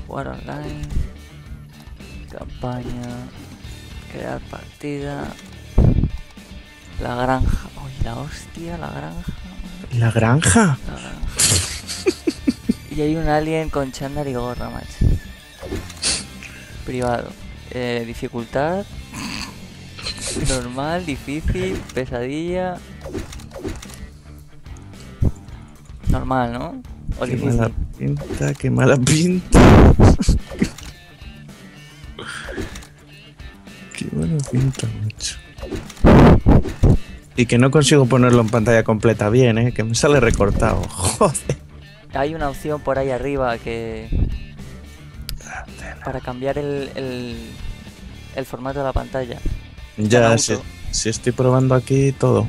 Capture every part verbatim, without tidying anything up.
Jugar online. Campaña. Crear partida. La granja. Uy, la hostia, la granja. ¿La granja? La granja. Y hay un alien con chándal y gorra, macho. Privado. Eh, dificultad. Normal, difícil, pesadilla. Normal, ¿no? O Qué difícil. mala pinta, qué mala pinta. Qué mala pinta, macho. Y que no consigo ponerlo en pantalla completa bien, ¿eh? Que me sale recortado. Joder. Hay una opción por ahí arriba que... para cambiar el, el, el formato de la pantalla. Ya, si, si estoy probando aquí todo.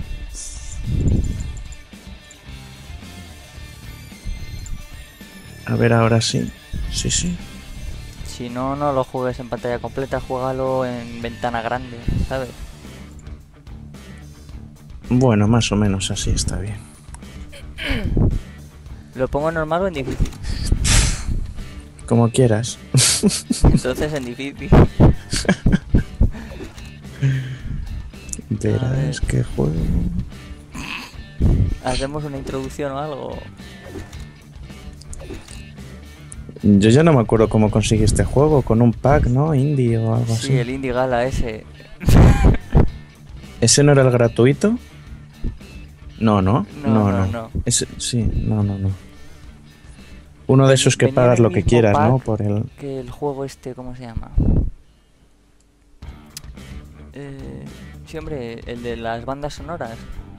A ver, ahora sí. Sí, sí. Si no, no lo juegues en pantalla completa, juégalo en ventana grande, ¿sabes? Bueno, más o menos así está bien. ¿Lo pongo en normal o en difícil? Como quieras. Entonces en difícil. Verás qué juego. ¿Hacemos una introducción o algo? Yo ya no me acuerdo cómo conseguí este juego. Con un pack, ¿no? Indie o algo así. Sí, el Indie Gala ese. ¿Ese no era el gratuito? No, no. No, No, no, no. no. Ese, sí, no, no, no. Uno de esos que Venía pagas en el lo que mismo quieras, ¿no? pack Por el... Que el juego este, ¿cómo se llama? Eh, sí, hombre, el de las bandas sonoras.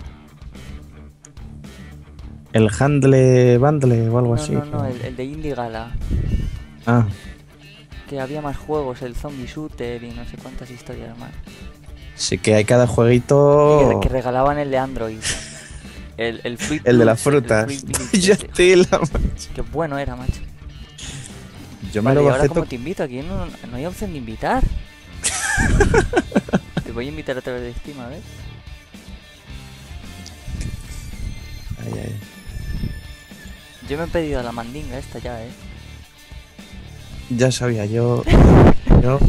El Handle Bundle o algo No, así. no, no, pero- el, el de Indie Gala. Ah, Que había más juegos, el Zombie Shooter y no sé cuántas historias más. sí que hay cada Y jueguito... que, que regalaban el de Android. El, el Fruit El de las Loops, el frutas. Fruit Loops Ya ese. tela, macho. Qué bueno era, macho. Yo me Vale, lo ¿y ahora bajé cómo to- te invito? Aquí no, no hay opción de invitar. Te voy a invitar a través de Steam, a ver. Ay, ay. Yo me he pedido la mandinga esta ya, eh. Ya sabía yo... yo...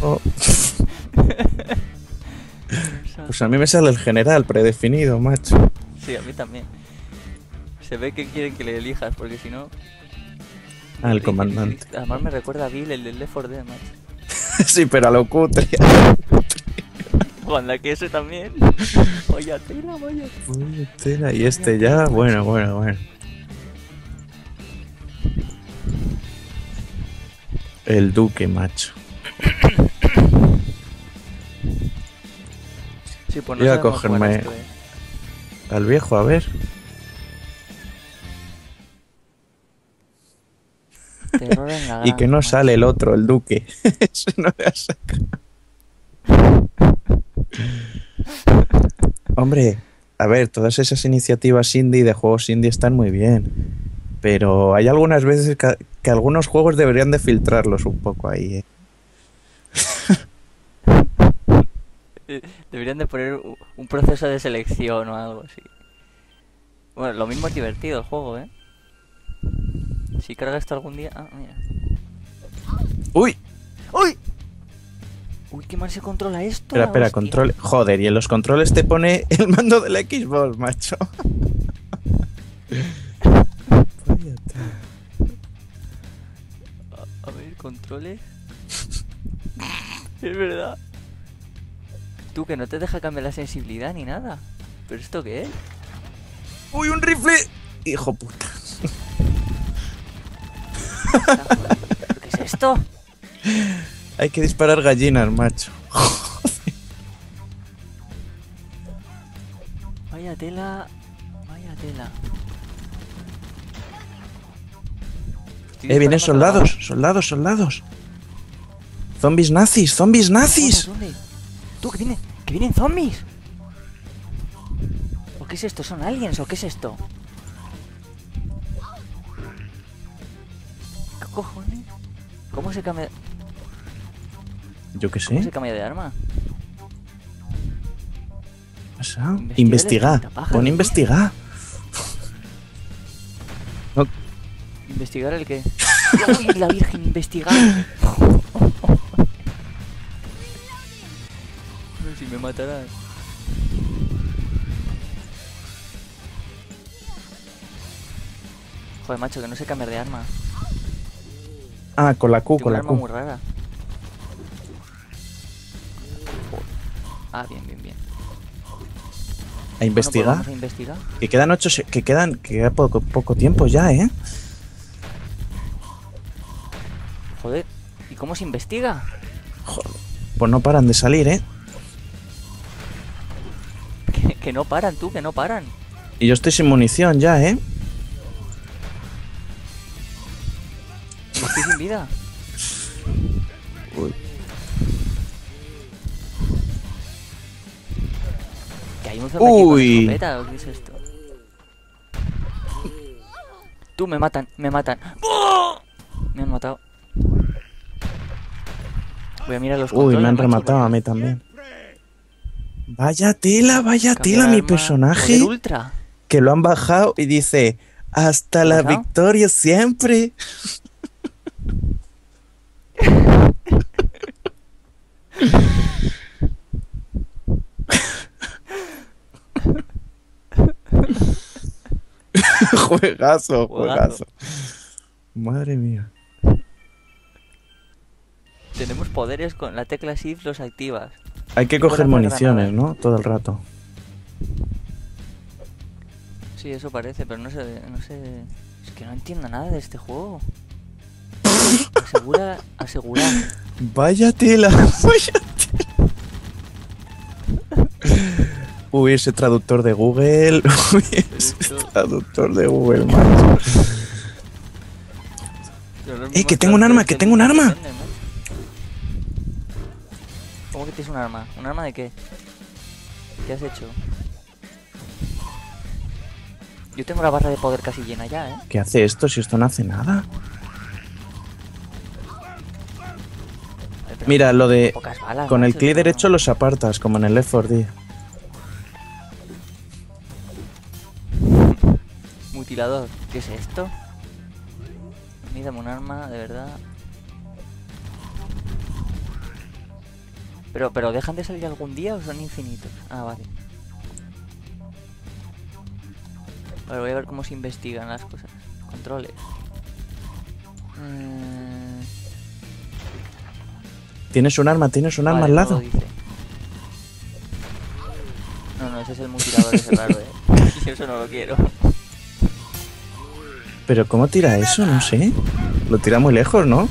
Pues a mí me sale el general predefinido, macho. Sí, a mí también. Se ve que quieren que le elijas, porque si no... Ah, el comandante. Además me recuerda a Bill, el del Left four Dead, macho. Sí, pero a lo cutre. Juan, que ese también. Vaya tela, vaya. Uy, tela. Y este ya, bueno, bueno, bueno. El Duque, macho. Sí, pues no Voy a sabemos jugar cogerme- esto, eh. Al viejo, a ver. Terror en la Y que granja, no macho. sale el otro, el Duque. Ese no le ha sacado. Hombre, a ver, todas esas iniciativas indie de juegos indie están muy bien. Pero hay algunas veces que, que algunos juegos deberían de filtrarlos un poco ahí, ¿eh? Eh, Deberían de poner u- un proceso de selección o algo así. Bueno, lo mismo es divertido el juego, ¿eh? Si carga esto algún día... Ah, mira. ¡Uy! ¡Uy! Uy, qué mal se controla esto. Espera, la espera, hostia. control. Joder, y en los controles te pone el mando de la Xbox, macho. Váyate. A, a ver, controles. Es verdad. Tú, que no te deja cambiar la sensibilidad ni nada. ¿Pero esto qué es? ¡Uy, un rifle! Hijo puta. ¿Pero qué es esto? Hay que disparar gallinas, macho. Vaya tela. Vaya tela. Estoy Eh, vienen disparando a la soldados, soldados, soldados. Zombies nazis, zombies bala. nazis. ¿Dónde? Tú, que vienen, que vienen zombies. ¿O qué es esto? ¿Son aliens o qué es esto? ¿Qué cojones? ¿Cómo se cambia, Yo qué cómo se sé. cambia de arma? ¿Qué pasa? Investigar el Investiga. espantapájaros. Pon investiga. No, ¿Investigar el qué? ¡Uy, la Virgen investigar! No sé si me matarán. Joder, macho, que no sé cambiar de arma. Ah, con la Q, Tengo con un la arma Q. muy rara. Joder. Ah, bien, bien, bien. A investigar. Bueno, pues vamos a investigar. Que quedan ocho, se- que quedan, que queda poco, poco tiempo ya, ¿eh? Joder, ¿y cómo se investiga? Joder, pues no paran de salir, ¿eh? Que, que no paran, tú, que no paran. Y yo estoy sin munición ya, ¿eh? Y estoy sin vida. Uy. Que hay un zombie aquí con Uy. escopeta, ¿o qué es esto? Tú, me matan, me matan. ¡Oh! Me han matado. Voy a mirar los Uy, controles, me han macho, rematado a porque- mí también. Vaya tela, vaya Cambiar tela, mi arma, personaje. poder ultra. Que lo han bajado y dice, hasta ¿Qué ha la pasado? victoria siempre. Juegazo, Juegazo. juegazo. Madre mía. Tenemos poderes con la tecla Shift, los activas. Hay que Y puedo coger lanzar municiones, granadas. ¿no? Todo el rato. Sí, eso parece, pero no sé, no sé... Es que no entiendo nada de este juego. Asegura, asegura. Vaya tela, vaya tela. Uy, ese traductor de Google. Uy, ese Esto- traductor de Google, macho. ¡Eh, que tengo un arma, que tengo un arma! ¿Cómo que tienes un arma? ¿Un arma de qué? ¿Qué has hecho? Yo tengo la barra de poder casi llena ya, ¿eh? ¿Qué hace esto si esto no hace nada? Ay, pero Mira, lo de... pocas balas, Con el macho, clic esto derecho no- los apartas, como en el Left four Dead. Mutilador. ¿Qué es esto? A mí dame un arma, de verdad. Pero, pero ¿dejan de salir algún día o son infinitos? Ah, vale. Vale, voy a ver cómo se investigan las cosas. Controles. Mm, Tienes un arma, tienes un arma vale, al no lado. lo dice. No, no, ese es el mutilador, ese raro, eh. Yo eso no lo quiero. Pero ¿cómo tira eso? No sé. Lo tira muy lejos, ¿no?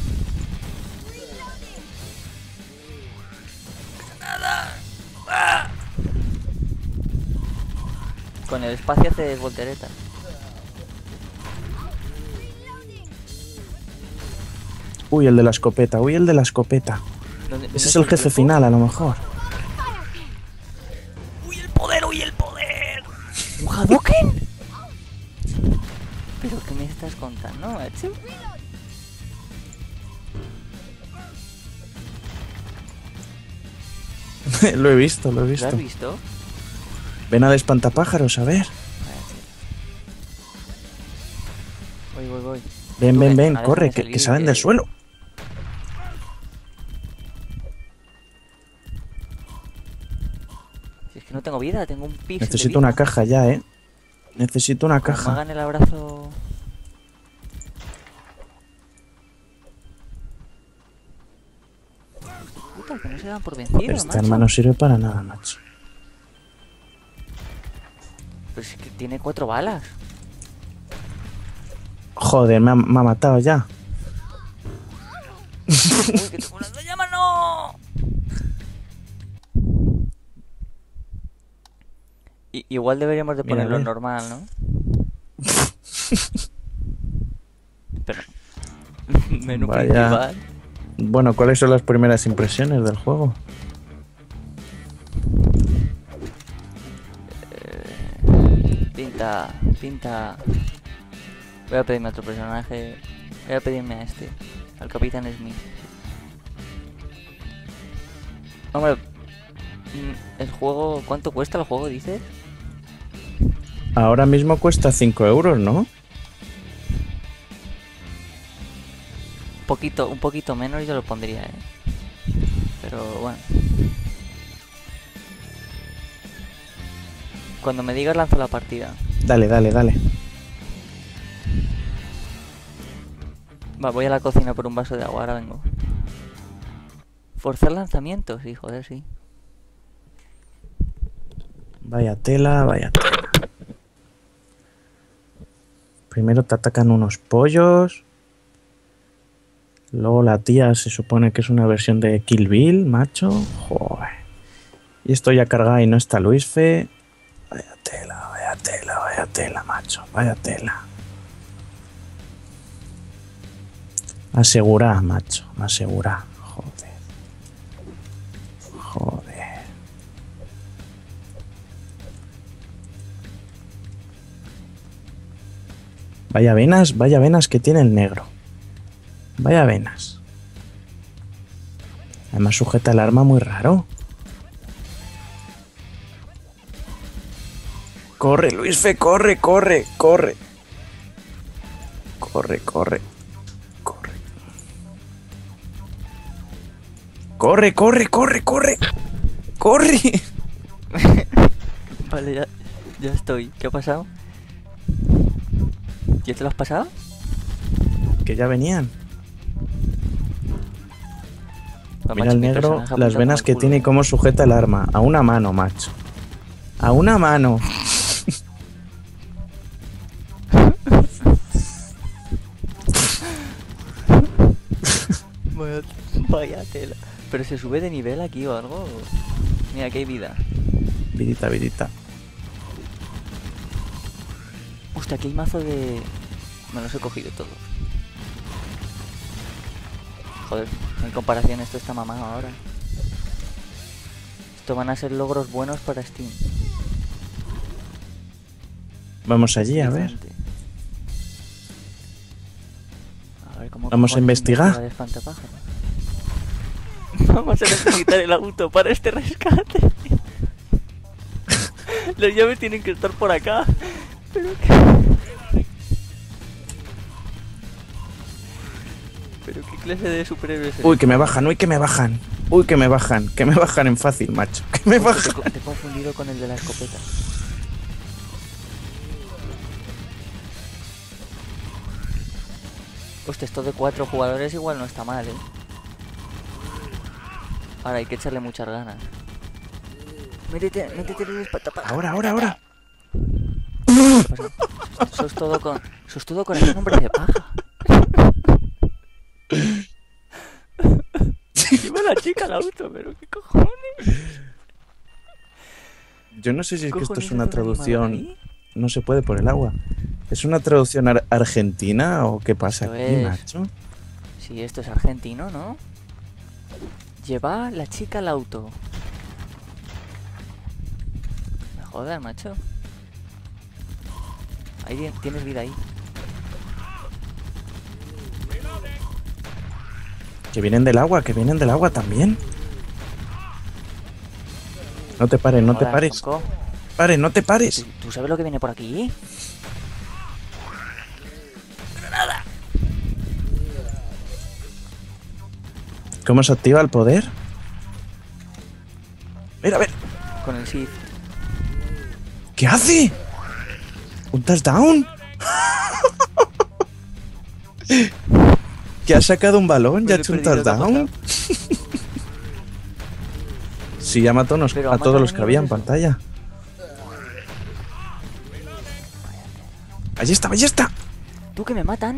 Con el espacio hace volteretas. Uy, el de la escopeta, uy, el de la escopeta. ¿Dónde- dónde Ese es está el jefe grupo? final, a lo mejor. ¡Uy, el poder! ¡Uy, el poder! ¿Un Hadouken? ¿Pero qué me estás contando, macho? Lo he visto, lo he ¿Lo visto. has visto? Ven a de espantapájaros, a ver. Voy, voy, voy. Ven, Tú, ven, ven, ven, ahora corre, déjame que, salir, que salen que- del suelo. Si es que no tengo vida, tengo un pixel de Necesito vida. una caja ya, eh. Necesito una Como me caja. hagan el abrazo... Puta, que no se dan por vencidos, Este macho. arma no sirve para nada, macho. Pero es que tiene cuatro balas. Joder, me ha, me ha matado ya. Uy, que tengo una llama, no. I- igual deberíamos de Mira, ponerlo a ver. normal, ¿no? Pero... Menú Vaya. principal. Bueno, ¿cuáles son las primeras impresiones del juego? Pinta, pinta. Voy a pedirme a otro personaje. Voy a pedirme a este, al Capitán Smith. Hombre, mm, el juego, ¿cuánto cuesta el juego, dices? Ahora mismo cuesta cinco euros, ¿no? poquito, un poquito menos yo lo pondría, ¿eh? Pero bueno. Cuando me digas lanzo la partida. Dale, dale, dale. Va, voy a la cocina por un vaso de agua, ahora vengo. Forzar lanzamientos, sí, joder, sí. Vaya tela, vaya tela. Primero te atacan unos pollos. Luego la tía se supone que es una versión de Kill Bill, macho. Joder. Y esto ya cargado y no está Luisfe. Vaya tela, vaya tela, vaya tela, macho. Vaya tela. Asegura, macho. Asegura. Joder. Joder. Vaya venas, vaya venas que tiene el negro. Vaya venas. Además sujeta el arma muy raro. Corre, Luisfe, corre, corre, corre. Corre, corre. Corre. Corre, corre, corre, corre. Corre. Vale, ya, ya estoy. ¿Qué ha pasado? ¿Ya te lo has pasado? Que ya venían. Pues, Mira macho, el mi negro, personaje las apunta venas como que el culo, tiene y ¿eh? cómo sujeta el arma. A una mano, macho. A una mano. Vaya, vaya tela. ¿Pero se sube de nivel aquí o algo? Mira, que hay vida. Vidita, vidita. Hostia, aquí hay mazo de... Me los he cogido todos. Joder, en comparación esto está mamado ahora. Esto van a ser logros buenos para Steam. Vamos allí, a ver. Bastante. A ver cómo Vamos a cojones investigar. investiga de espantapájaros. Vamos a necesitar el auto para este rescate. Las llaves tienen que estar por acá. Pero qué... Pero qué clase de superhéroes es. Uy, que me bajan, uy, que me bajan. Uy, que me bajan, que me bajan en fácil, macho. Que me Hostia, bajan. te, te he confundido con el de la escopeta. Hostia, esto de cuatro jugadores igual no está mal, eh. Ahora hay que echarle muchas ganas. Métete, métete en el espantapájaros. Ahora, ahora, ahora. ¿Qué pasa? Sos todo con... Sos todo con ese nombre de paja. Lleva la chica al auto, pero qué cojones. Yo no sé si es que esto ¿Cojones es una hace un animal traducción. ahí? No se puede por el agua. ¿Es una traducción ar- argentina o qué pasa Eso aquí, es. macho? Sí, esto es argentino, ¿no? Lleva la chica al auto. Me jodas, macho. Ahí tien- tienes vida ahí. Que vienen del agua, que vienen del agua también. No te pares, no te Jodas, pares. tronco. Pare, no te pares. ¿Tú, tú sabes lo que viene por aquí? ¿Cómo se activa el poder? Mira, a ver. Con el Sith. ¿Qué hace? ¿Un touchdown? ¿Que ha sacado un balón? Me ¿Ya ha lo he hecho un perdido, ¿qué ha touchdown? Sí, ya mató unos- Pero a ha todos matado los que había en enemigos, pantalla. Allí está, allí está. ¿Tú que me matan?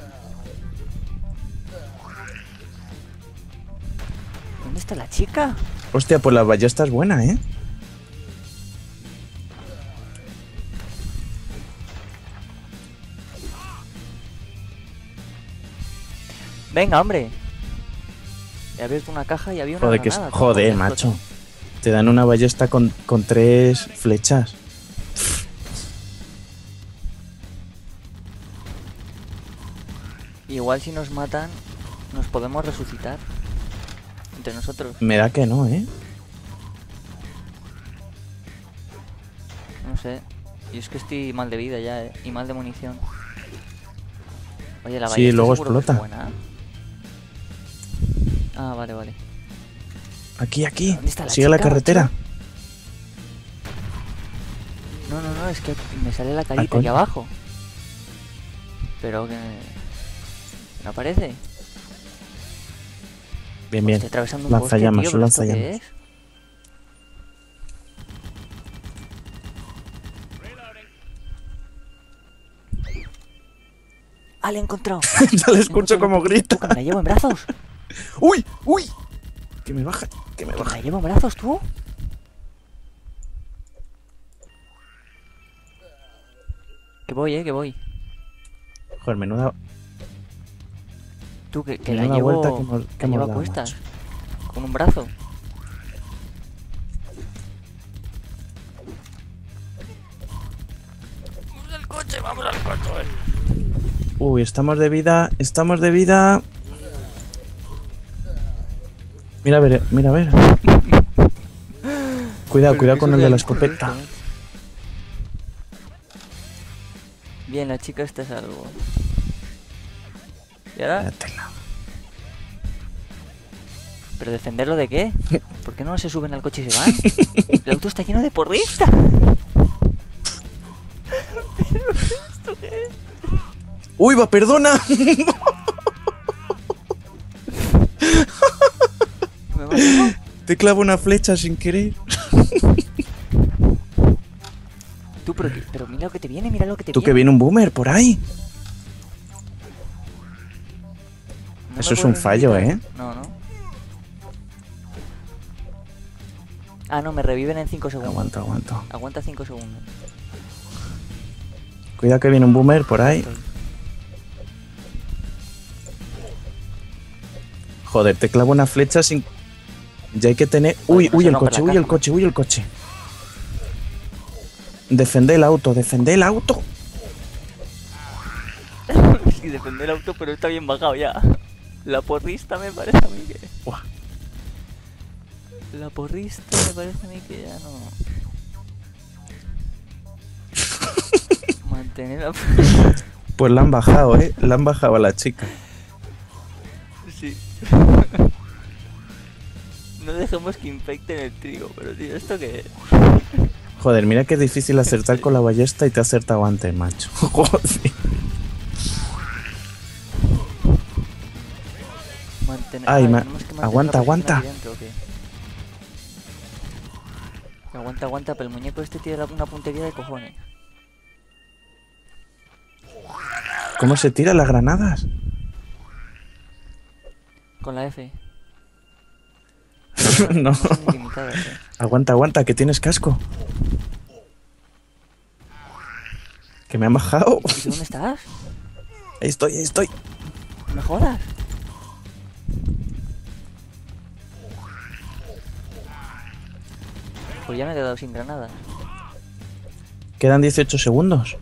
¿Dónde está la chica? Hostia, pues la ballesta es buena, ¿eh? Venga, hombre. He abierto una caja y había una Joder, que es- granada. joder, ¿Cómo me macho. explotó? Te dan una ballesta con, con tres flechas. Igual si nos matan, nos podemos resucitar. Entre nosotros. Me da que no, ¿eh? No sé. Y es que estoy mal de vida ya, ¿eh? Y mal de munición. Oye, la Sí, ballesta luego seguro que es explota. buena. Ah, vale, vale. Aquí, aquí. ¿Dónde está la Sigue la chica, carretera. macho? No, no, no, es que me sale la Ah, carita aquí coño. abajo. Pero que... ¿No aparece? Bien, bien. Estoy atravesando un bosque, Lanzallamas, tío, un ¿pero esto qué lanzallamas. es? ¡Ah, le he encontrado! Ya le escucho Encontrado como la- grita. ¿Tú que me la llevo en brazos? ¡Uy! ¡Uy! Que me baja, que me ¿Que me baja. la llevo en brazos, tú? Que voy, eh, que voy. Joder, menuda, Tú, que, que la menuda llevo... vuelta que hemos, que la hemos llevo a dado, cuestas. macho. Con un brazo. ¡Vamos al coche, vamos al coche! Uy, estamos de vida, estamos de vida. Mira a ver, mira a ver. Cuidado, cuidado con el de la escopeta. Bien, la chica está a salvo. ¿Y ahora? Míratela. ¿Pero defenderlo de qué? ¿Por qué no se suben al coche y se van? El auto está lleno de porristas. ¡Uy, va, perdona! ¿Me mato? Te clavo una flecha sin querer. Tú, pero, que- pero mira lo que te viene, mira lo que te Tú que viene. viene un boomer por ahí. No me Eso es puedo un fallo, resucitar. ¿eh? No, no. Ah, no, me reviven en cinco segundos. Aguanta, aguanta. Aguanta cinco segundos. Cuidado que viene un boomer por ahí. Estoy. Joder, te clavo una flecha sin... Ya hay que tener... Uy, no uy, se el rompe coche, la uy, el caja. coche, uy, el coche. Defende el auto, defende el auto. Sí, defender el auto, pero está bien bajado ya. La porrista me parece a mí que... Buah. La porrista me parece a mí que ya no... Mantener la... Pues la han bajado, ¿eh? La han bajado a la chica. Sí. No dejemos que infecten el trigo, pero tío, ¿esto qué es? Joder, mira que es difícil acertar con la ballesta y te ha acertado antes, macho. Joder. Mantener... Ay, ah, ma- tenemos que mantener aguanta, la presión aguanta. aquí dentro, ¿o qué? Aguanta, aguanta, pero el muñeco este tiene la- una puntería de cojones. ¿Cómo se tiran las granadas? Con la F. No. Son ilimitadas, ¿eh? Aguanta, aguanta, que tienes casco. Que me han bajado. ¿Y tú dónde estás? Ahí estoy, ahí estoy. No me jodas. Pues ya me he quedado sin granadas. Quedan dieciocho segundos.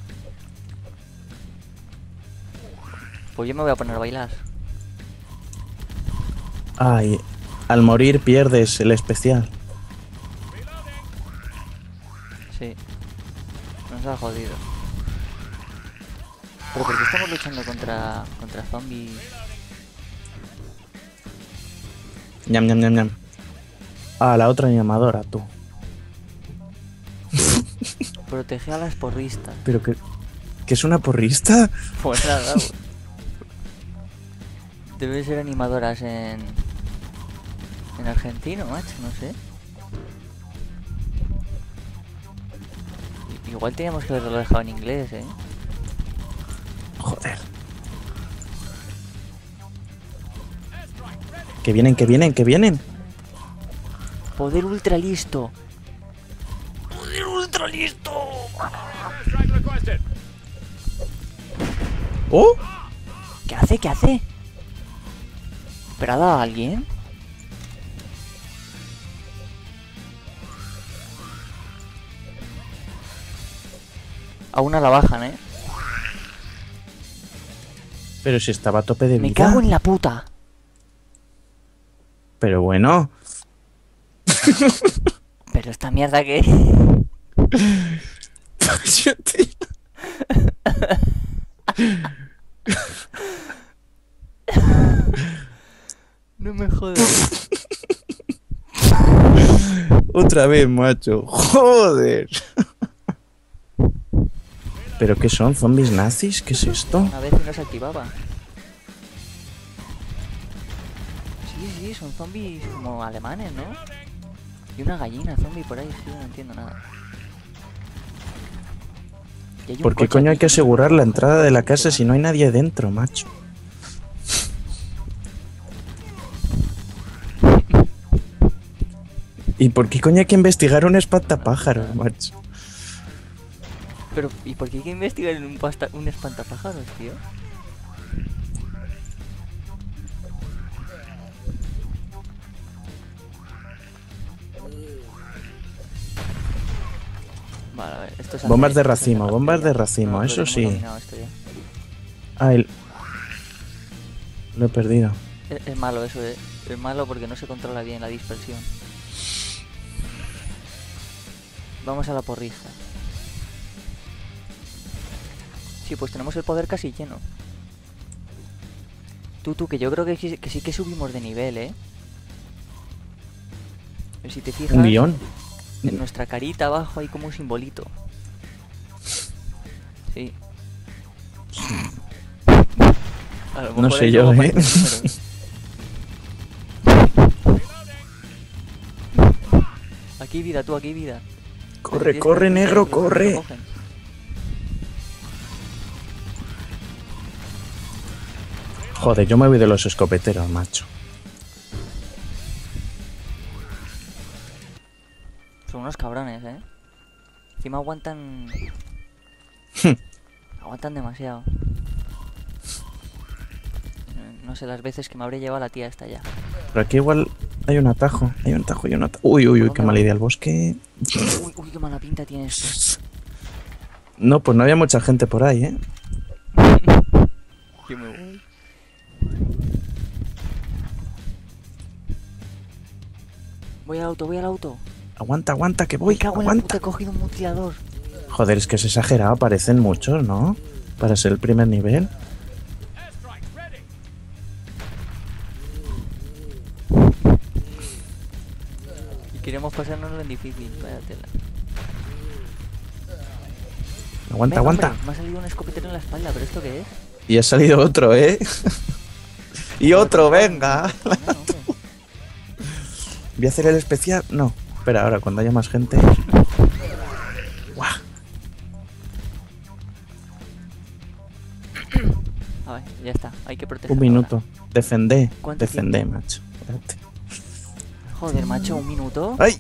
Pues yo me voy a poner a bailar. Ay, al morir pierdes el especial. Sí. Nos ha jodido. Pero ¿por qué estamos luchando contra, contra zombies? Ñam, ñam, ñam, ñam. Ah, la otra llamadora, tú. Protege a las porristas. Pero que... ¿Que es una porrista? Pues nada, pues. Debe ser animadoras en... En argentino, macho, no sé. I- Igual teníamos que haberlo dejado en inglés, eh. Joder. Que vienen, que vienen, que vienen. Poder ultra listo. Poder ultra listo. ¡Oh! ¿Qué hace? ¿Qué hace? ¿Pero ha dado a alguien? A una la bajan, eh. Pero si estaba a tope de vida. Me cago en la puta. Pero bueno. Pero esta mierda que... No me jodas. Otra vez, macho. Joder. ¿Pero qué son? ¿Zombies nazis? ¿Qué es esto? Una vez no se activaba. Sí, sí, son zombies como alemanes, ¿no? Y una gallina zombie por ahí, sí, no entiendo nada. Y hay un ¿Por qué coche coño hay aquí que asegurar la ojalá, entrada de la que casa va. si no hay nadie dentro, macho? ¿Y por qué coño hay que investigar un espantapájaros, macho? Pero, ¿y por qué hay que investigar en un, pasta, un espantapájaros, tío? Vale, a ver, esto es Bombas hacer- de esto es racimo, hacer la bombas de playa. racimo, No, lo eso hemos sí. dominado esto ya. Ah, el... Lo he perdido. Es, es malo eso, eh. Es malo porque no se controla bien la dispersión. Vamos a la porrija. Sí, pues tenemos el poder casi lleno. Tú, tú, que yo creo que, sí- que sí que subimos de nivel, ¿eh? Pero si te fijas, Un guión. en nuestra carita abajo hay como un simbolito. Sí. A lo No mejor sé ahí yo, luego ¿eh? aparecen números. Aquí hay vida, tú, aquí hay vida. Corre, Tienes corre, que- negro, que lo- que lo corre. cogen. Joder, yo me voy de los escopeteros, macho. Son unos cabrones, ¿eh? Encima aguantan... aguantan demasiado. Eh, No sé las veces que me habré llevado la tía esta ya. Pero aquí igual hay un atajo. Hay un atajo y un atajo. Uy, uy, uy, qué mala idea el bosque. Uy, uy, qué mala pinta tiene esto. No, pues no había mucha gente por ahí, ¿eh? Yo me voy. Voy al auto, voy al auto. Aguanta, aguanta, que voy. Me cago en la puta, Aguanta. he cogido un mutilador. Joder, es que es exagerado. Aparecen muchos, ¿no? Para ser el primer nivel. Y queremos pasárnoslo en difícil, váyatela. Aguanta, Venga, aguanta. hombre, me ha salido un escopetero en la espalda, ¿pero esto qué es? Y ha salido otro, ¿eh? Y otro, venga. Venga, hombre. Voy a hacer el especial. No. Espera, ahora cuando haya más gente. Guau. A ver, ya está, hay que proteger. Un minuto. Defendé. ¿Cuánto Defendé, tiempo? macho. Espérate. Joder, macho, un minuto. ¡Ay!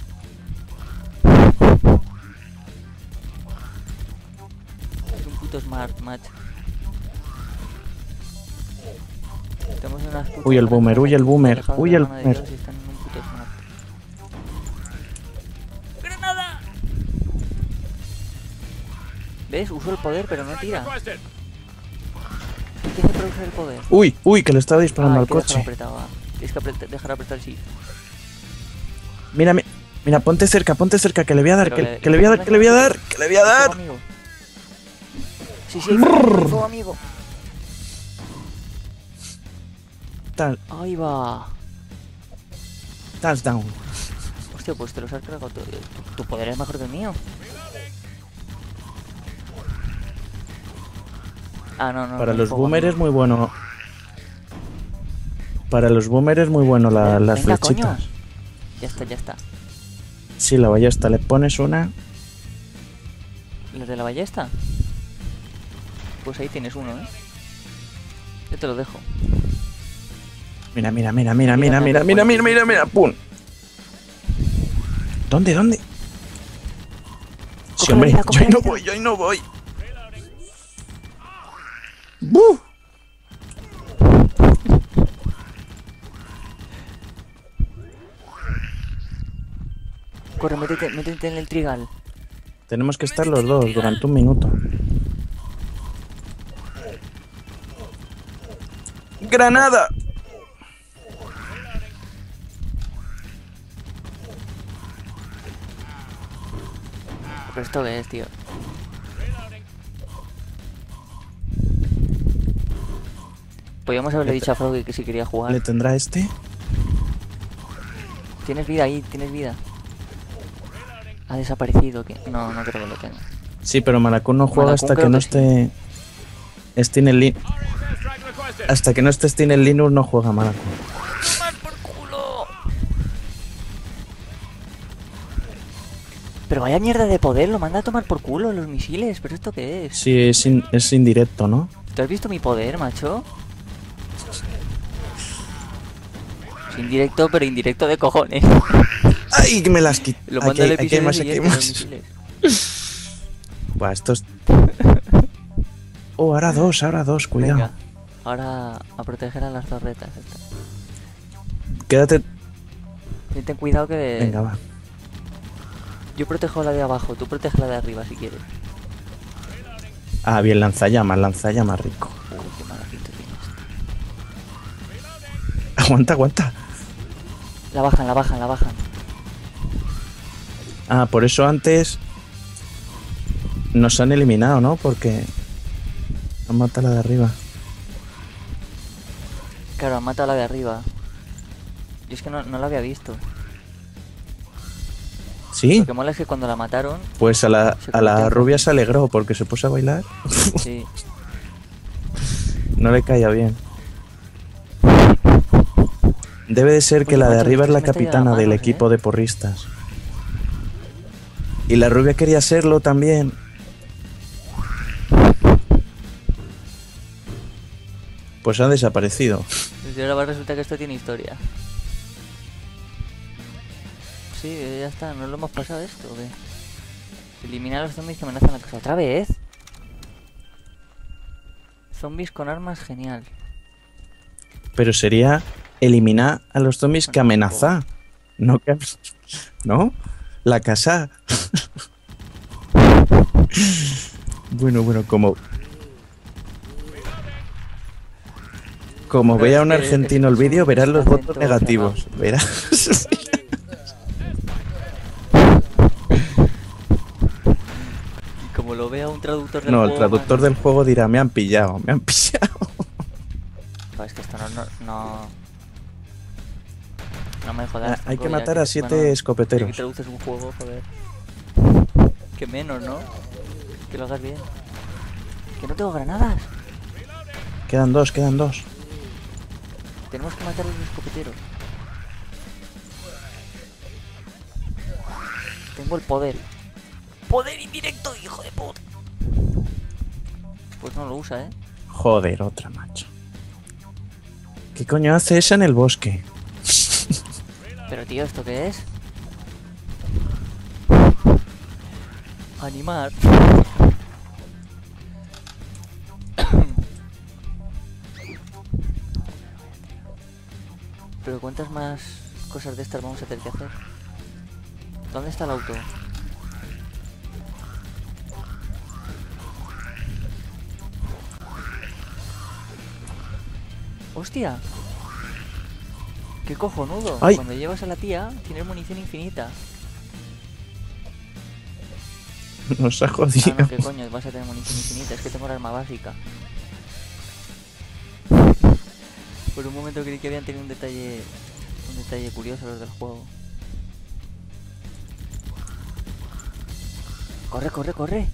Es un puto smart, macho. Estamos en unas putas Uy, el boomer, uy, el boomer, alejados uy, de el la mano de boomer. Dios y están en un puto smart. ¡Granada! ¿Ves? Uso el poder, pero no tira. ¿Qué hace para usar el poder? Uy, uy, que le estaba disparando Ah, hay al que dejarlo coche. apretado, ah. Tienes que apret- dejar apretar el sí. Mira, mi- mira, ponte cerca, ponte cerca, que le voy a dar, Pero que, le- que le voy a dar, que le voy a dar, que le voy a Hay fuego, dar. amigo. Sí, sí, hay fuego, hay fuego, amigo. Tal, Ahí va. touchdown. Hostia, pues te los has cargado todo. Tu, tu poder es mejor que el mío. Ah, no, no. Para no, los fuego, boomers es amigo. muy bueno. Para los boomers es muy bueno la- las Venga, flechitas. coño. Ya está, ya está. Sí, la ballesta, le pones una. ¿Los de la ballesta? Pues ahí tienes uno, ¿eh? Yo te lo dejo. Mira, mira, mira, mira, mira, mira, mira, mira, mira, mira, pum. ¿Dónde, dónde? Sí, Coge la hombre, vida, yo coge ahí la no vida. voy, yo ahí no voy. ¡Buh! Corre, métete, métete en el trigal. Tenemos que estar los dos durante un minuto. ¡Granada! ¿Pero esto qué es, tío? Podríamos haberle dicho a Froggy que si quería jugar. ¿Le tendrá este? Tienes vida ahí, tienes vida. Ha desaparecido, que no, no creo que lo tenga. Sí, pero Malakun no juega Malakun hasta creo que no que sí. esté... esté en el Lin- Hasta que no esté Steam en Linux no juega Malakun. ¡Tomar por culo! Pero vaya mierda de poder, lo manda a tomar por culo los misiles. ¿Pero esto qué es? Sí, es, in- es indirecto, ¿no? ¿Tú has visto mi poder, macho? Es indirecto, pero indirecto de cojones. ¡Ay, que me las quito! Lo Aquí, manda hay- el aquí hay episodio más, aquí hay siguiente, los más. misiles. Buah, estos... Oh, ahora dos, ahora dos, cuidado. Venga, ahora a proteger a las torretas. Esta. Quédate... Y ten cuidado que... Venga, va. Yo protejo la de abajo, tú protege la de arriba si quieres. Ah, bien, lanzallamas, lanzallamas rico. Uy, qué mala pinta tienes. Aguanta, aguanta. La bajan, la bajan, la bajan. Ah, por eso antes... Nos han eliminado, ¿no? Porque... Han matado a la de arriba. Claro, mata a la de arriba. Yo es que no, no la había visto. ¿Sí? Lo que mola es que cuando la mataron... Pues a la, Se a la contenta. rubia se alegró porque se puso a bailar. Sí. No le caía bien. Debe de ser que Oye, la de macho, arriba es esto la se me está yendo capitana las del manos, equipo ¿eh? de porristas. Y la rubia quería serlo también. Pues han desaparecido. Pues ahora resulta que esto tiene historia. Sí, ya está, ¿no lo hemos pasado esto o qué? Eliminar a los zombies que amenazan la casa. ¿Otra vez? Zombies con armas, genial. Pero sería eliminar a los zombies que amenaza. No que... ¿No? La casa. Bueno, bueno, como... Como Pero vea es un que argentino es el vídeo, un verás los votos acento negativos. Verás. Y como lo vea un traductor del No, juego... el traductor más- del juego dirá, me han pillado, me han pillado. Pues es que esto no... No, no... no me jodas. Ah, hay que tronco, ya matar a siete bueno, escopeteros. ya que traduces un juego, joder. Que menos, ¿no? Que lo hagas bien. Que no tengo granadas. Quedan dos, quedan dos. Tenemos que matar a los escopeteros. Tengo el poder. ¡Poder indirecto, hijo de puta! Pues no lo usa, ¿eh? Joder, otra, macho. ¿Qué coño hace esa en el bosque? Pero tío, ¿esto qué es? Animar. Pero ¿cuántas más cosas de estas vamos a tener que hacer? ¿Dónde está el auto? ¡Hostia! ¡Qué cojonudo! ¡Ay! Cuando llevas a la tía, tienes munición infinita. Nos ha Ah, jodido. no, ¿qué coño? Vas a tener munición infinita. Es que tengo el arma básica. Por un momento creí que habían tenido un detalle... Un detalle curioso los del juego. ¡Corre, corre, corre!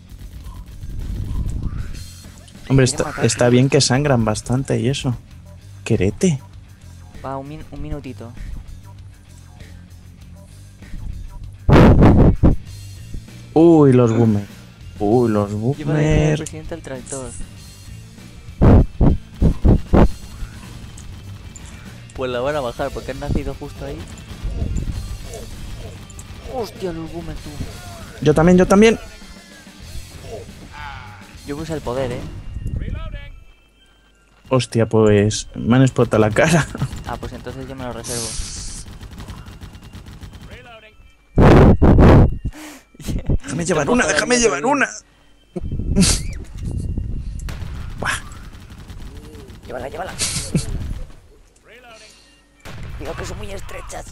Hombre, Quieren está, matar. está bien que sangran bastante y eso. Querete. Va, un, min- un minutito. Uy, los boomers. Uy, los Lleva de boomers. presidente al tractor. Pues la van a bajar porque han nacido justo ahí. ¡Hostia, los boomers, tú! Yo también, yo también. Yo puse el poder, ¿eh? Hostia, pues me han explotado la cara. Ah, pues entonces yo me lo reservo. Déjame llevar una, déjame llevar una. Llévala, llévala. Digo que son muy estrechas.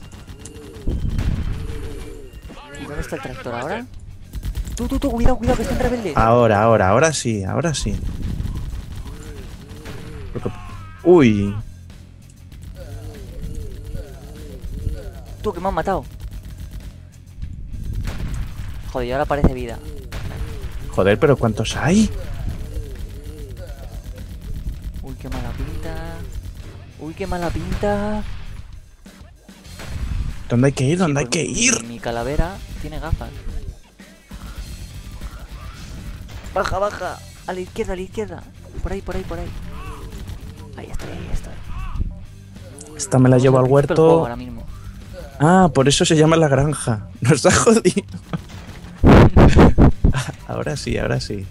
¿Y dónde está el tractor ahora? Tú, tú, tú, cuidado, cuidado, que están rebeldes. Ahora, ahora, ahora sí, ahora sí. Porque Uy. Tú, que me han matado. Joder, y ahora aparece vida. Joder, pero ¿cuántos hay? Uy, qué mala pinta. Uy, qué mala pinta. ¿Dónde hay que ir? ¿Dónde Sí, hay pues que mi- ir? Mi calavera tiene gafas. Baja, baja. A la izquierda, a la izquierda. Por ahí, por ahí, por ahí. Ahí estoy, ahí estoy. Esta me la Vamos llevo al principio del juego huerto. ahora mismo. Ah, por eso se llama la granja. Nos ha jodido. Ahora sí, ahora sí.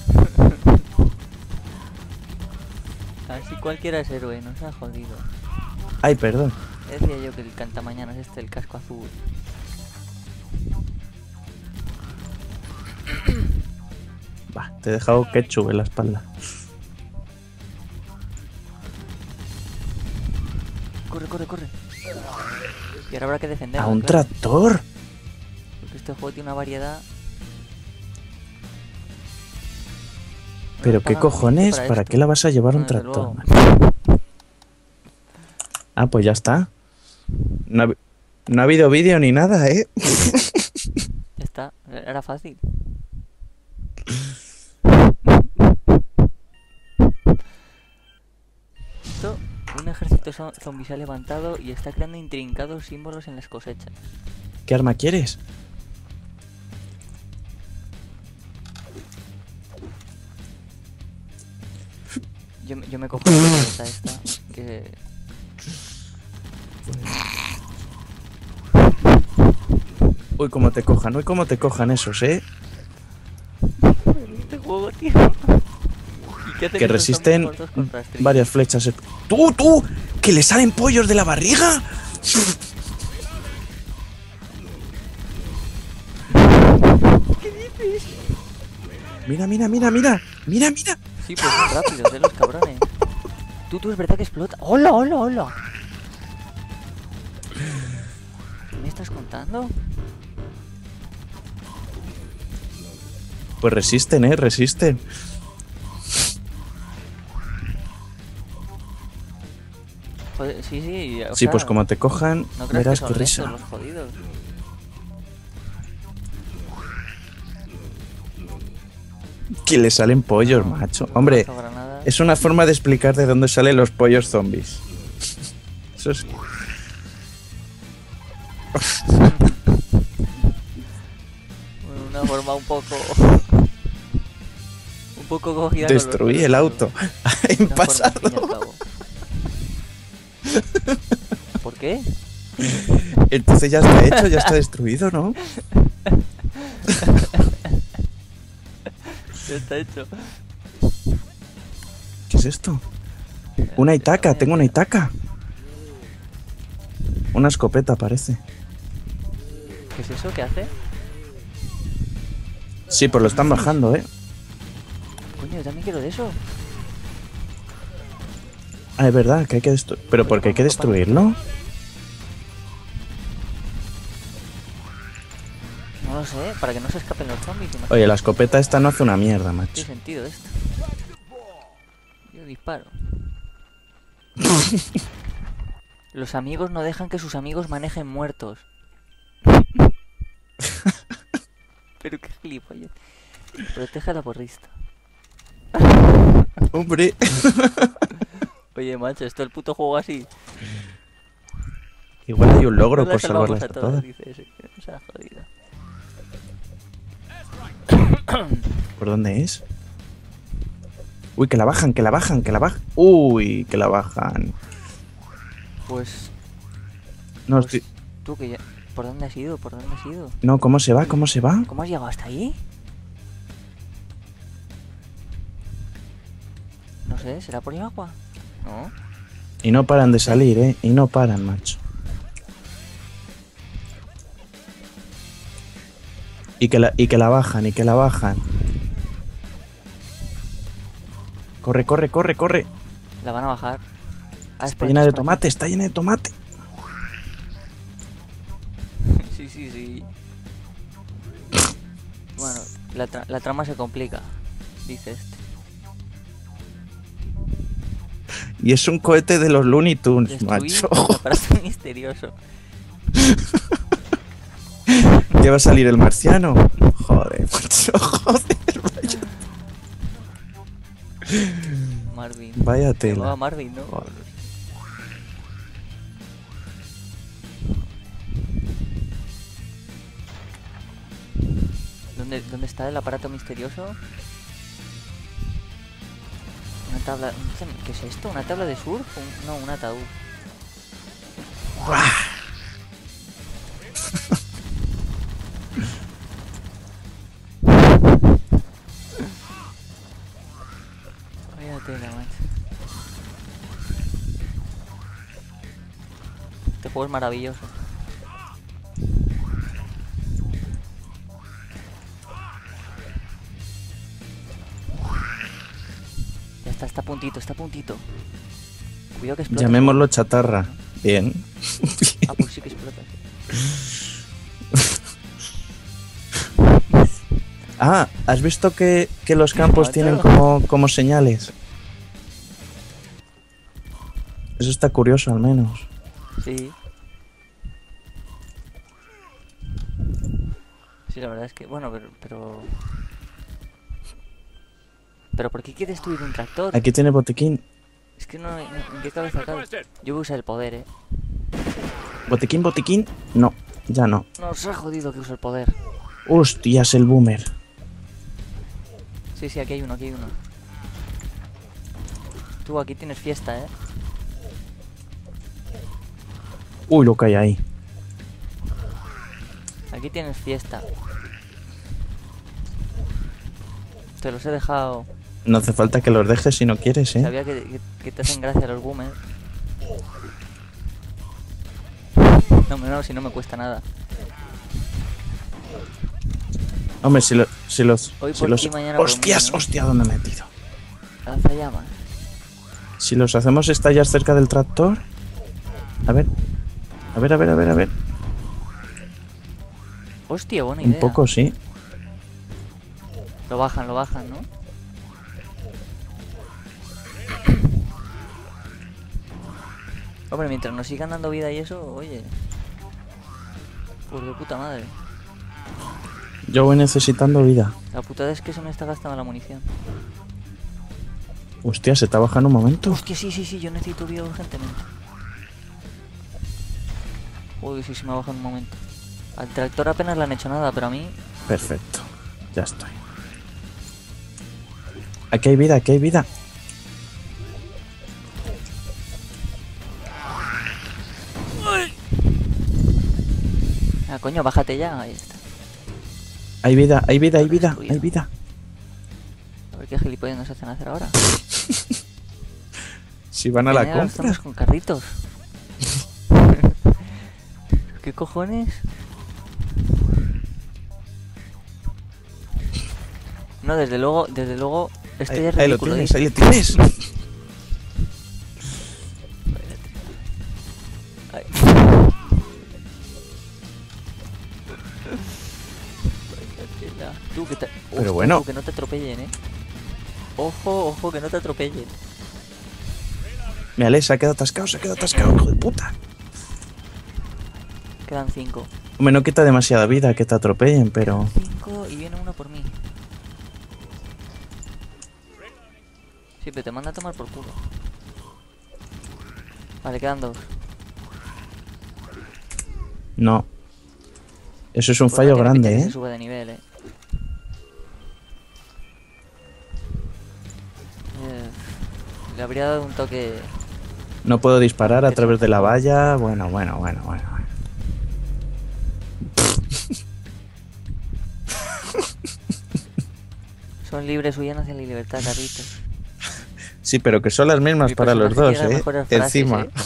Así cualquiera es héroe, nos ha jodido. Ay, perdón. Decía yo que el cantamañanas este, el casco azul. Va, te he dejado ketchup en la espalda. Corre, corre, corre. Y ahora habrá que defender. ¿A un tractor? Porque este juego tiene una variedad. ¿Pero qué cojones? ¿Para qué la vas a llevar a un Desde tractor? luego. Ah, pues ya está. No ha, no ha habido vídeo ni nada, ¿eh? Ya está, era fácil. Esto, un ejército zo- zombie se ha levantado y está creando intrincados símbolos en las cosechas. ¿Qué arma quieres? Yo, me- yo me cojo la pelota esta, que... Uy, cómo te cojan, uy, cómo te cojan esos, ¿eh? Este juego, tío. ¿Y qué hacen Que esos resisten zombies gordos contra Street? varias flechas. ¡Tú, tú! ¿Que le salen pollos de la barriga? ¿Qué dices? Mira, mira, mira, mira. Mira, mira. Sí, pues son rápidos, eh, los cabrones. Tú, tú, es verdad que explota. ¡Hola, hola, hola! ¿Qué me estás contando? Pues resisten, ¿eh? Resisten. Joder, sí, sí. O Sí, sea, pues como te cojan, no creas verás que qué son risa. lentos los jodidos. Que le salen pollos, No, macho. no Hombre, lanzo granadas. es una forma de explicar de dónde salen los pollos zombies. Eso sí. Una forma un poco... un poco cogida con los Destruí pelos, el pero auto. En una forma, al fin y al pasado. cabo. ¿Por qué? Entonces ya está hecho, ya está destruido, ¿no? Ya está hecho. ¿Qué es esto? Una Itaca, tengo una Itaca. Una escopeta parece. ¿Qué es eso? ¿Qué hace? Sí, pues lo están bajando, ¿eh? Coño, yo también quiero de eso. Ah, es verdad, que hay que destruir. ¿Pero por qué hay que destruirlo? No lo sé, para que no se escapen los zombies. Imagínate. Oye, la escopeta esta no hace una mierda, ¿Qué macho. sentido esto? Yo disparo. Los amigos no dejan que sus amigos manejen muertos. Pero qué gilipollas. Protege a la porrista. Hombre. Oye, macho, esto es el puto juego así. Igual hay un logro No por las salvamos salvarlas a a todas, todas. dice ese. O sea, jodido. ¿Por dónde es? Uy, que la bajan, que la bajan, que la bajan. Uy, que la bajan. Pues No, Pues- estoy... tú que ya... ¿Por dónde has ido? ¿Por dónde has ido? No, ¿cómo se va? ¿Cómo se va? ¿Cómo has llegado hasta ahí? No sé, ¿será por el agua? No. Y no paran de salir, ¿eh? Y no paran, macho. Y que la, y que la bajan, y que la bajan. Corre, corre, corre, corre. La van a bajar. Ah, es Está por llena aquí, de es por aquí. tomate, está llena de tomate. Sí, sí, sí. Bueno, la, tra- la trama se complica, dice este. Y es un cohete de los Looney Tunes, Destruir macho. el aparato misterioso. ¿Qué va a salir el marciano? Joder, macho, joder, vaya, Marvin. vaya Se llamaba tela. Marvin, ¿no? Joder. ¿Dónde, ¿Dónde está el aparato misterioso? Una tabla... ¿Qué es esto? ¿Una tabla de surf? Un- no, un ataúd. Vaya tela, macho. Este juego es maravilloso. Ya está, está a puntito, está a puntito. Cuidado que explota. Llamémoslo chatarra. Bien. Ah, pues sí que explota. Ah, ¿has visto que, que los campos Macho. tienen como, como señales? Eso está curioso al menos. Sí. Sí, la verdad es que... Bueno, pero... Pero, ¿Pero ¿por qué quieres destruir un tractor? Aquí tiene botiquín. Es que no... ¿En qué cabeza cabe? Yo voy a usar el poder, eh. ¿Botiquín, botiquín? No, ya no. No, se ha jodido que uso el poder. Hostias, el boomer. Sí, sí, aquí hay uno, aquí hay uno. Tú, aquí tienes fiesta, eh. Uy, lo que hay ahí. Aquí tienes fiesta. Te los he dejado. No hace falta que los dejes si no quieres, ¿eh? Sabía que, que, que te hacen gracia los boomers. No, no, si no me cuesta nada. Hombre, si, lo- si los... Hoy si por los ti, mañana por ¡Hostias! mí, ¿no? ¡Hostia! ¿Dónde me he metido? Lanzallamas. Si los hacemos estallar cerca del tractor... A ver... A ver, a ver, a ver, a ver. Hostia, buena Un idea. poco, sí. Lo bajan, lo bajan, ¿no? Hombre, mientras nos sigan dando vida y eso, oye. Pues de puta madre. Yo voy necesitando vida. La putada es que se me está gastando la munición. Hostia, se está bajando un momento. Hostia, sí, sí, sí, yo necesito vida urgentemente. Uy, sí, se me ha bajado en un momento. Al tractor apenas le han hecho nada, pero a mí... Perfecto. Ya estoy. Aquí hay vida, aquí hay vida. Ah, coño, bájate ya. Ahí está. Hay vida, hay vida, hay vida, hay vida. A ver qué gilipollas nos hacen hacer ahora. Si van a la Genial, ahora compra. estamos con carritos. ¿Qué cojones? No, desde luego, desde luego, esto Ahí, ya es ahí lo ridículo, tienes, ¿eh? ahí lo tienes. Ay. Vaya tela. Tú, que te... Pero Hostia, bueno. tú, que no te atropellen, eh. Ojo, ojo, que no te atropellen. Mira, se ha quedado atascado, se ha quedado atascado, hijo de puta. Quedan cinco. Hombre, no quita demasiada vida que te atropellen, pero... Cinco y viene uno por mí. Sí, pero te manda a tomar por culo. Vale, quedan dos. No. Eso es un Pues fallo no tiene pinta grande, que ¿eh? se sube de nivel, eh. Eh, Le habría dado un toque. No puedo disparar a Eso. través de la valla. Bueno, bueno, bueno, bueno. bueno. Son libres, huyen hacia la libertad, carritos. Sí, pero que son las mismas Mi para los personaje dos, tiene ¿eh? mejores frases, Encima. ¿eh?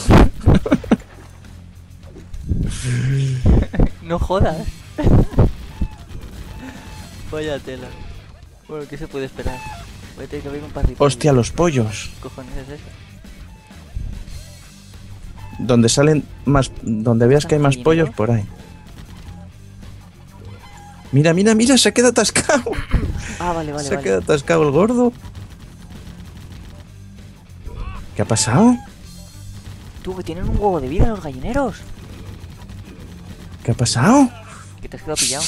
No jodas. Vaya tela. Bueno, ¿qué se puede esperar? Voy a tener que abrir un parripollo. Hostia, los pollos. ¿Qué cojones es eso? Donde salen más... Donde veas que hay más ¿Están pollos, rellenos? por ahí. Mira, mira, mira, se ha quedado atascado. Ah, vale, vale, se ha vale. quedado atascado el gordo. Que ¿Qué ha pasado? Tú, que tienen un huevo de vida los gallineros. ¿Qué ha pasado? Que te has quedado pillado.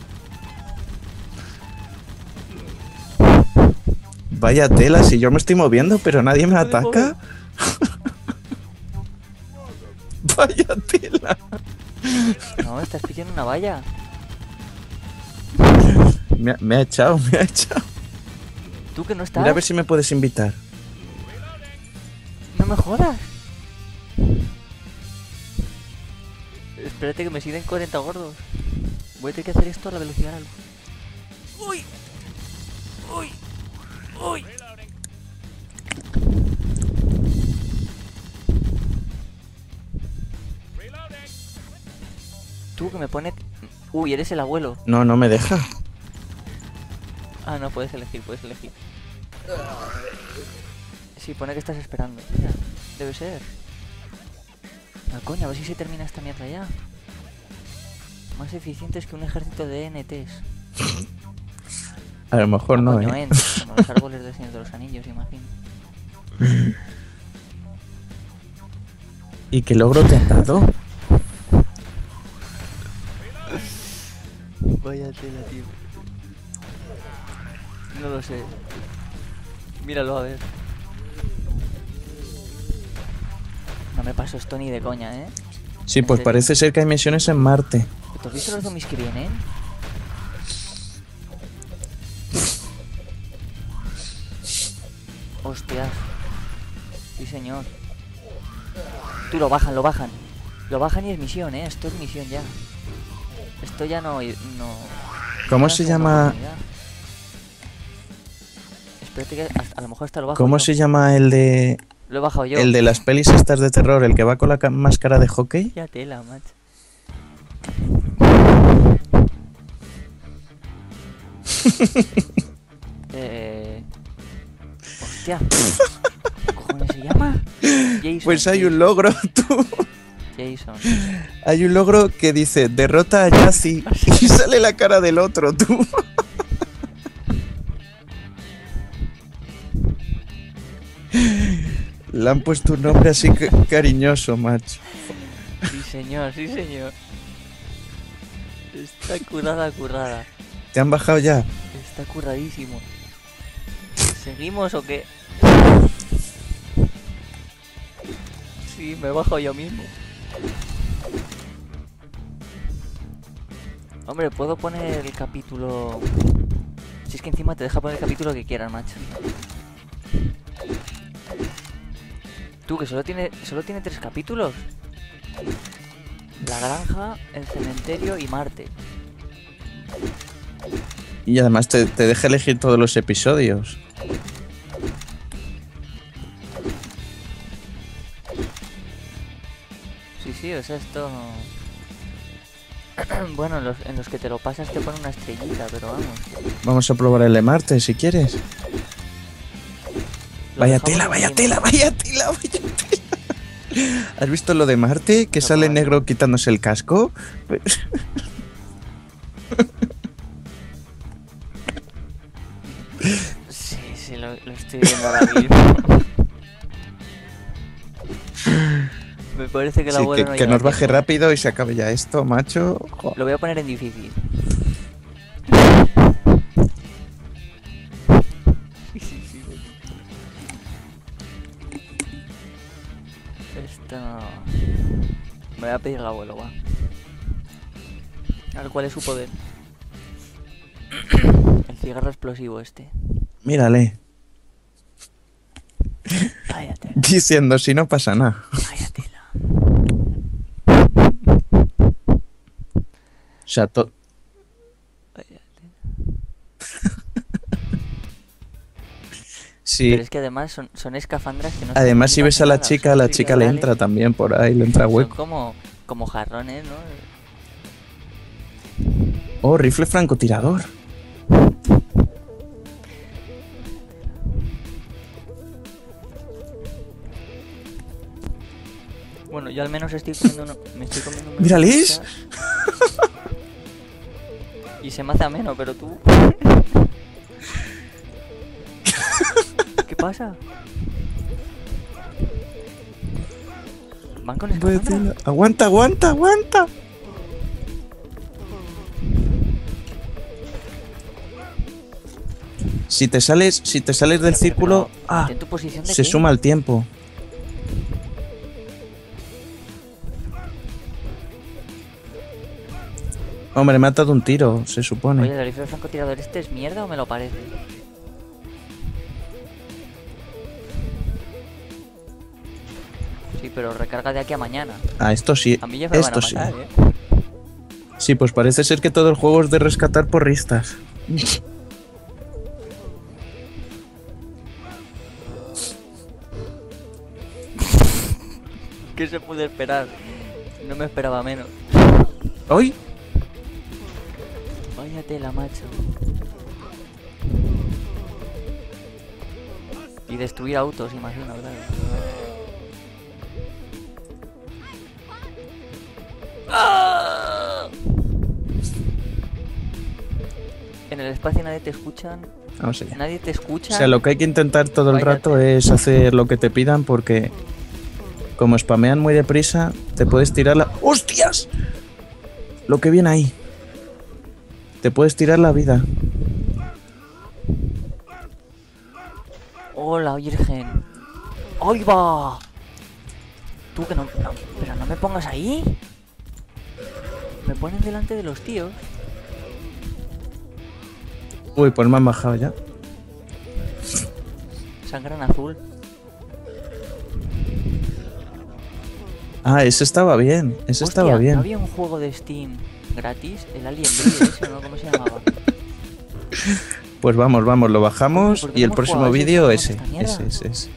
Vaya tela, si yo me estoy moviendo, pero nadie me ataca. Vaya tela. No, estás pillando una valla. Me ha, me ha echado, me ha echado. Tú que no estás. Mira a ver si me puedes invitar. No me jodas. Espérate que me siguen cuarenta gordos. Voy a tener que hacer esto a la velocidad de la luz. ¡Uy! ¡Uy! ¡Uy! Tú que me pone... Uy, eres el abuelo. No, no me deja. Ah, no, puedes elegir, puedes elegir. Sí, pone que estás esperando. Mira, debe ser. Ah, coño, a ver si se termina esta mierda ya. Más eficientes que un ejército de N Ts. A lo mejor Ah, no, coño, ¿eh? Ents, como los árboles del Señor de los Anillos, imagino. ¿Y qué logro te han dado? Vaya tela, tío. No lo sé. Míralo, a ver. No me paso esto ni de coña, ¿eh? Sí, pues serio? parece ser que hay misiones en Marte. ¿Tú has visto los zombies que vienen? Hostias. Sí, señor. Tú lo bajan, lo bajan. Lo bajan y es misión, ¿eh? Esto es misión ya. Esto ya no... no ¿Cómo no se es una llama? oportunidad. Espérate que hasta- a lo mejor hasta lo bajo ¿Cómo yo. se llama el de Lo he bajado yo. el de las pelis estas de terror, el que va con la ca- máscara de hockey? Ya tela, macho. eh... Hostia. ¿Qué cojones se llama? Jason. Pues hay un Jason, logro, tú. Jason. Hay un logro que dice derrota a Yassi y sale la cara del otro, tú. Le han puesto un nombre así ca- cariñoso, macho. Sí, señor, sí, señor. Está currada, currada. ¿Te han bajado ya? Está curradísimo. ¿Seguimos o qué? Sí, me he bajado yo mismo. Hombre, puedo poner el capítulo... Si es que encima te deja poner el capítulo que quieras, macho. Tú, que solo tiene, solo tiene tres capítulos. La granja, el cementerio y Marte. Y además te, te deja elegir todos los episodios. Sí, sí, o sea, esto... Bueno, en los, en los que te lo pasas te pone una estrellita, pero vamos. Vamos a probar el de Marte si quieres. Lo Vaya dejamos tela, en vaya Game. tela, vaya tela, vaya tela. ¿Has visto lo de Marte? Que Lo sale probaré. negro quitándose el casco. Sí, sí, lo, lo estoy viendo ahora mismo. Me parece que la Sí, abuela que, no que lleva nos baje tiempo. rápido y se acabe ya esto, macho. Jo. Lo voy a poner en difícil. Sí, sí, sí. Esto... Me voy a pedir al abuelo, va. A ver cuál es su poder. El cigarro explosivo este. Mírale, Vaya tela, diciendo si no pasa nada. vaya tela. O sea, to- Vaya tela. sí. Pero es que además son, son escafandras que no se Además, si comunican ves a ni la nada, chica, a son la chica le trilaterales. entra también por ahí, le entra Son hueco. como, como jarrones, ¿no? Oh, rifle francotirador. Bueno, yo al menos estoy comiendo uno, me estoy comiendo unas Mírales. pizzas. Y se me hace ameno, pero tú... ¿Qué pasa? Van con Vaya escafandra. tela. Aguanta, aguanta, aguanta. Si te sales, si te sales del Pero, pero, círculo, pero, ah, ¿en tu posición de se qué? suma el tiempo. Hombre, me ha dado un tiro, se supone. Oye, ¿el rifle del francotirador este es mierda o me lo parece? Sí, pero recarga de aquí a mañana. Ah, esto sí, A mí ya me esto van a sí. matar, ¿eh? Sí, pues parece ser que todo el juego es de rescatar porristas. ¿Qué se puede esperar? No me esperaba menos. ¡Ay! Vaya tela, macho. Y destruir autos, imagino, claro. ¡Ah! En el espacio nadie te escuchan. Vamos allá. Nadie te escucha. O sea, lo que hay que intentar todo el Vaya rato es hacer lo que te pidan porque como spamean muy deprisa, te puedes tirar la... ¡Hostias! Lo que viene ahí. Te puedes tirar la vida. Hola, virgen. ¡Ahí va! Tú que no, no... Pero no me pongas ahí. Me ponen delante de los tíos. Uy, pues me han bajado ya. Sangran azul. Ah, ese estaba bien. Ese Hostia, estaba bien. ¿no había un juego de Steam gratis? El Alien Breed ese, ¿no? ¿Cómo se llamaba? Pues vamos, vamos, lo Uy, bajamos ¿por qué y no el hemos próximo jugado a ese? vídeo ¿Cómo ese. esta mierda? Ese, ese, ese.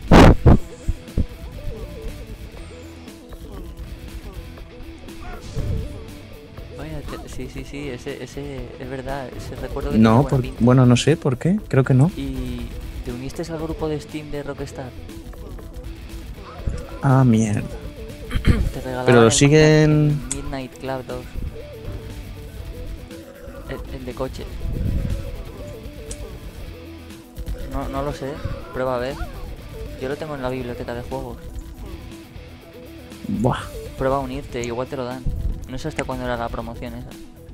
Vaya, te- sí, sí, sí, ese, ese, es verdad, ese recuerdo que No, tenía buena por... pinta. bueno, no sé por qué. Creo que no. ¿Y te uniste al grupo de Steam de Rockstar? Ah, mierda. Te regalaban Pero lo el siguen... Midnight, el Midnight Club dos. El, el de coches. No, no lo sé, prueba a ver. Yo lo tengo en la biblioteca de juegos. Buah. Prueba a unirte, igual te lo dan. No sé hasta cuándo era la promoción esa.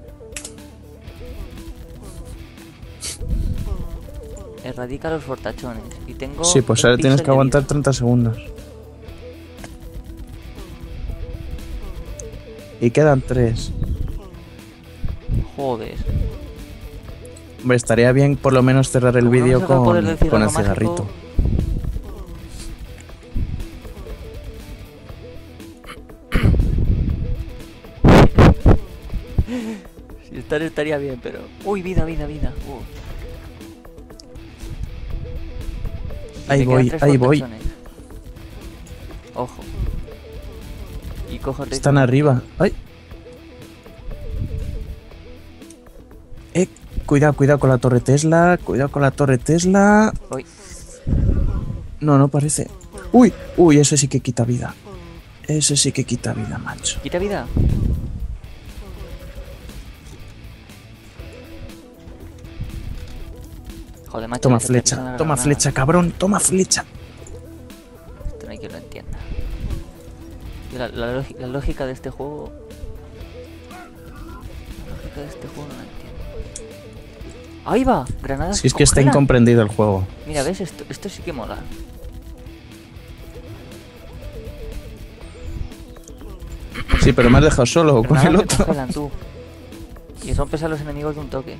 Erradica los fortachones. Y tengo... Sí, pues un ahora tienes píxel que de aguantar vida. treinta segundos. Y quedan tres. Joder. Hombre, estaría bien por lo menos cerrar el Como no me vídeo salga el poder con, del cigarro con el mágico. cigarrito. Si estar estaría bien, pero... Uy, vida, vida, vida. Uh. Y Ahí me quedan voy, tres ahí voy. fortachones. Ojo. Y cójate. Están arriba. ¡Ay! Eh, cuidado, cuidado con la torre Tesla. Cuidado con la torre Tesla. Uy. No, no parece. Uy, uy, ese sí que quita vida. Ese sí que quita vida, macho. Quita vida. Joder, macho. Toma que se está quitando flecha, la toma granada. flecha, cabrón, toma flecha. Esto no hay quien lo entienda. Y La, la, lógi- la lógica de este juego... La lógica de este juego no la entiendo. ¡Ahí va! Granadas Si es que está congelan. incomprendido el juego. Mira, ¿ves? Esto, esto sí que mola. Sí, pero me has dejado solo con Granadas el que otro. congelan, tú. Y rompes a los enemigos de un toque.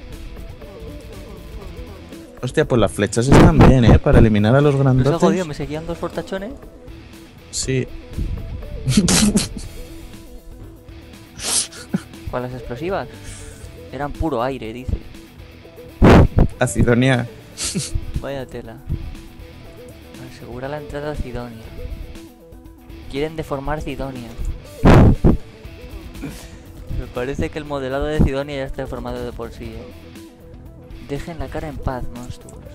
Hostia, pues las flechas están bien, ¿eh? Para eliminar a los No se grandotes. jodido, me seguían dos fortachones. Sí. Con las explosivas. Eran puro aire, dice. Acidonia. Vaya tela. Asegura la entrada a Cidonia. Quieren deformar Cidonia. Me parece que el modelado de Cidonia ya está deformado de por sí, ¿eh? Dejen la cara en paz, monstruos.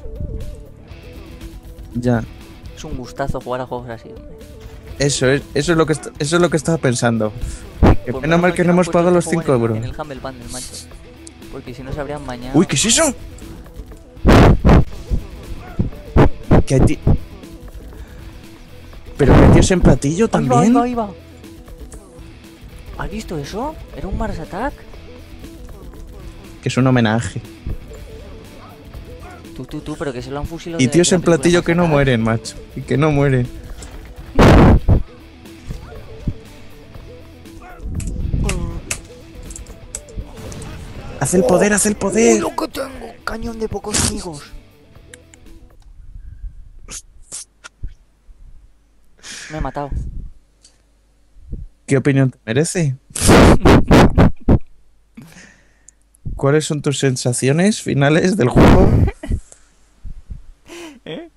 Ya. Es un gustazo jugar a juegos así, hombre. Eso es, eso es lo que est- eso es lo que estaba pensando. Que Pues pena menos mal que no han hemos puesto pagado los este juego cinco en el- euros. En el Humble Bundle, macho. Porque si no se habrían bañado. Uy, ¿qué es eso? ¿Qué hay ti- ¿Pero qué tíos en platillo Ahí va, ahí también? va, ahí va. ¿Has visto eso? ¿Era un Mars Attack? Que es un homenaje. Tú, tú, tú, pero que se lo han fusilado. Y de- tíos de la en película platillo Mars que no Attack. mueren, macho. Y que no mueren. ¡Haz el poder, haz el ¡Uy, poder! lo que tengo! Cañón de pocos amigos. Me he matado. ¿Qué opinión te merece? ¿Cuáles son tus sensaciones finales del juego? ¿Eh?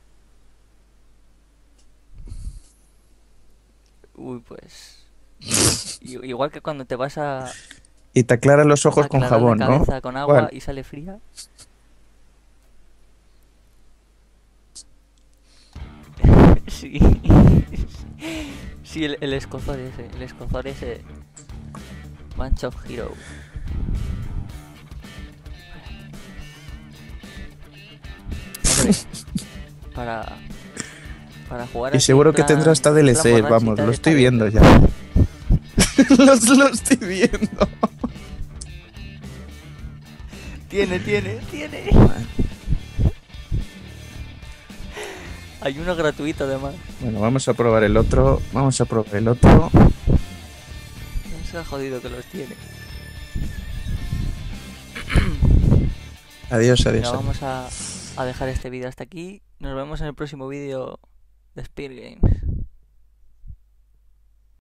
Uy, pues... I- Igual que cuando te vas a Y te aclaras los ojos con aclarar jabón, la ¿no? cabeza con agua ¿Cuál? y sale fría. Sí. Sí, el, el escozor ese. El escozor ese. Bunch of Hero. Hombre, para... Para jugar Y así seguro en que plan- tendrá hasta en plan D L C, borrachita vamos, lo está estoy bien. viendo ya. los, lo estoy viendo. Tiene, tiene, tiene. Hay uno gratuito además. Bueno, vamos a probar el otro. Vamos a probar el otro. No se ha jodido que los tiene. Adiós, adiós. Mira, adiós. vamos a, a dejar este vídeo hasta aquí. Nos vemos en el próximo vídeo de Spear Games.